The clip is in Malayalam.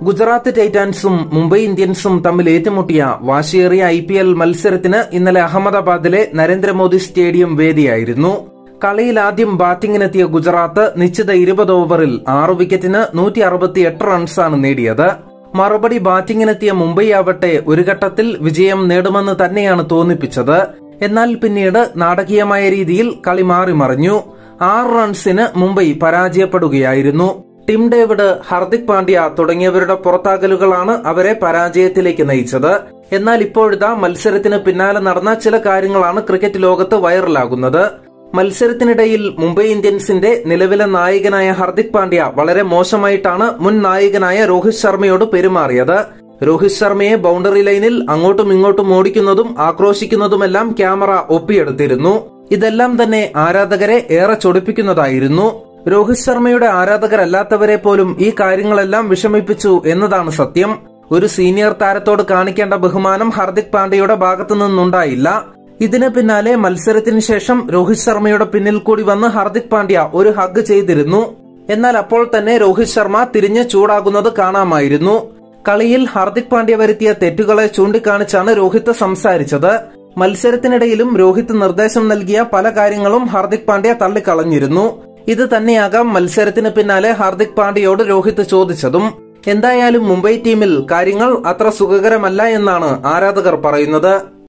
ഗുജറാത്ത് ടൈറ്റാൻസും മുംബൈ ഇന്ത്യൻസും തമ്മിൽ ഏറ്റുമുട്ടിയ വാശിയേറിയ IPL മത്സരത്തിന് ഇന്നലെ അഹമ്മദാബാദിലെ നരേന്ദ്രമോദി സ്റ്റേഡിയം വേദിയായിരുന്നു. കളിയിൽ ആദ്യം ബാറ്റിംഗിനെത്തിയ ഗുജറാത്ത് നിശ്ചിത 20 ഓവറിൽ 6 വിക്കറ്റിന് 168 റൺസാണ് നേടിയത്. മറുപടി ബാറ്റിംഗിനെത്തിയ മുംബൈ ആവട്ടെ ഒരു ഘട്ടത്തിൽ വിജയം നേടുമെന്ന് തന്നെയാണ് തോന്നിപ്പിച്ചത്. എന്നാൽ പിന്നീട് നാടകീയമായ രീതിയിൽ കളി മാറിമറിഞ്ഞു. 6 റൺസിന് മുംബൈ പരാജയപ്പെടുകയായിരുന്നു. ടിം ഡേവിഡ്, ഹർദിക് പാണ്ഡ്യ തുടങ്ങിയവരുടെ പുറത്താകലുകളാണ് അവരെ പരാജയത്തിലേക്ക് നയിച്ചത്. എന്നാൽ ഇപ്പോഴിതാ മത്സരത്തിന് പിന്നാലെ നടന്ന ചില കാര്യങ്ങളാണ് ക്രിക്കറ്റ് ലോകത്ത് വൈറലാകുന്നത്. മത്സരത്തിനിടയിൽ മുംബൈ ഇന്ത്യൻസിന്റെ നിലവിലെ നായകനായ ഹർദിക് പാണ്ഡ്യ വളരെ മോശമായിട്ടാണ് മുൻ നായകനായ രോഹിത് ശർമ്മയോട് പെരുമാറിയത്. രോഹിത് ശർമ്മയെ ബൌണ്ടറി ലൈനിൽ അങ്ങോട്ടും ഇങ്ങോട്ടും ഓടിക്കുന്നതും ആക്രോശിക്കുന്നതുമെല്ലാം ക്യാമറ ഒപ്പിയെടുത്തിരുന്നു. ഇതെല്ലാം തന്നെ ആരാധകരെ ഏറെ ചൊടിപ്പിക്കുന്നതായിരുന്നു. രോഹിത് ശർമ്മയുടെ ആരാധകരല്ലാത്തവരെ പോലും ഈ കാര്യങ്ങളെല്ലാം വിഷമിപ്പിച്ചു എന്നതാണ് സത്യം. ഒരു സീനിയർ താരത്തോട് കാണിക്കേണ്ട ബഹുമാനം ഹർദിക് പാണ്ഡ്യയുടെ ഭാഗത്തു നിന്നുണ്ടായില്ല. ഇതിന് പിന്നാലെ മത്സരത്തിന് ശേഷം രോഹിത് ശർമ്മയുടെ പിന്നിൽ കൂടി വന്ന് ഹർദിക് പാണ്ഡ്യ ഒരു ഹഗ് ചെയ്തിരുന്നു. എന്നാൽ അപ്പോൾ തന്നെ രോഹിത് ശർമ്മ തിരിഞ്ഞ് ചൂടാകുന്നത് കാണാമായിരുന്നു. കളിയിൽ ഹർദിക് പാണ്ഡ്യ വരുത്തിയ തെറ്റുകളെ ചൂണ്ടിക്കാണിച്ചാണ് രോഹിത് സംസാരിച്ചത്. മത്സരത്തിനിടയിലും രോഹിത് നിർദ്ദേശം നൽകിയ പല കാര്യങ്ങളും ഹർദിക് പാണ്ഡ്യ തള്ളിക്കളഞ്ഞിരുന്നു. ഇത് തന്നെയാകാം മത്സരത്തിന് പിന്നാലെ ഹർദിക് പാണ്ഡ്യയോട് രോഹിത് ചോദിച്ചതും. എന്തായാലും മുംബൈ ടീമിൽ കാര്യങ്ങൾ അത്ര സുഖകരമല്ല എന്നാണ് ആരാധകർ പറയുന്നത്.